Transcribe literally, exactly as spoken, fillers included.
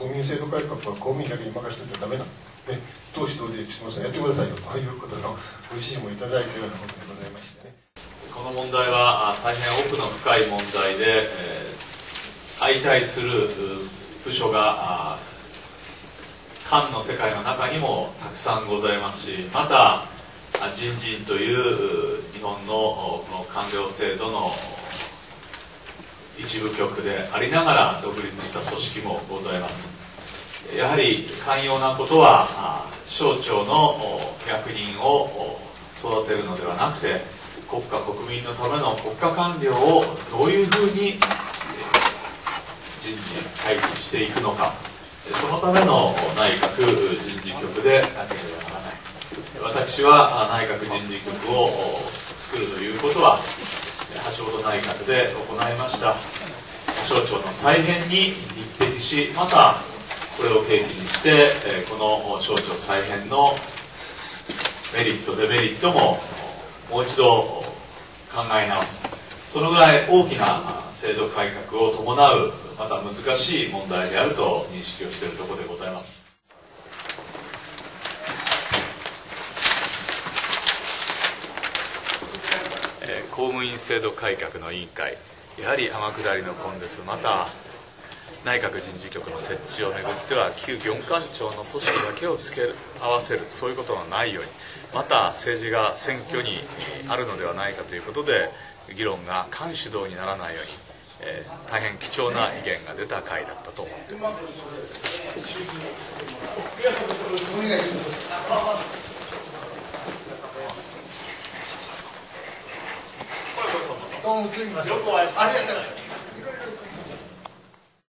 公務員制度改革は公務員だけに任せててはダメなんで、党首党で岸本さんやってくださいよということのご指示もいただいたようなことでございましてね。 この問題は大変奥の深い問題で、えー、相対する部署が官の世界の中にもたくさんございますし、また人事院という日本のこの官僚制度の一部局でありながら独立した組織もございます。やはり寛容なことは省庁の役人を育てるのではなくて、国家国民のための国家官僚をどういうふうに人事配置していくのか、そのための内閣人事局でなければならない。私は内閣人事局を作るということは橋本内閣で行いました省庁の再編に匹敵し、またこれを契機にしてこの省庁再編のメリットデメリットももう一度考え直す、そのぐらい大きな制度改革を伴うまた難しい問題であると認識をしているところでございます。公務員制度改革の委員会、やはり天下りの根絶、また内閣人事局の設置をめぐっては旧業務官庁の組織だけを付け合わせる、そういうことのないように、また政治が選挙にあるのではないかということで議論が官主導にならないように、えー、大変貴重な意見が出た会だったと思っています。 どうもすみません。ありがとうございます。